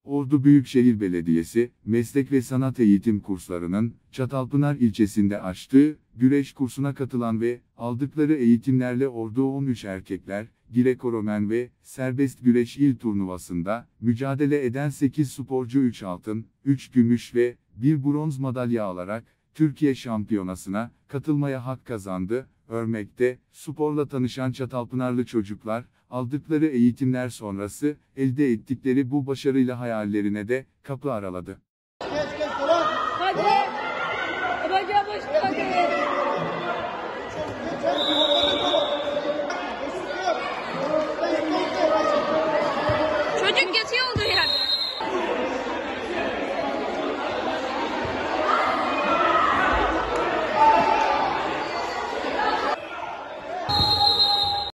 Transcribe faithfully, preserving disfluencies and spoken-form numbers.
Ordu Büyükşehir Belediyesi, meslek ve sanat eğitim kurslarının, Çatalpınar ilçesinde açtığı, güreş kursuna katılan ve aldıkları eğitimlerle Ordu on üç Erkekler, Grekoromen ve Serbest Güreş İl Turnuvası'nda, mücadele eden sekiz sporcu üç altın, üç gümüş ve bir bronz madalya alarak, Türkiye Şampiyonası'na katılmaya hak kazandı. Örmek'te, sporla tanışan Çatalpınarlı çocuklar, aldıkları eğitimler sonrası, elde ettikleri bu başarıyla hayallerine de kapı araladı.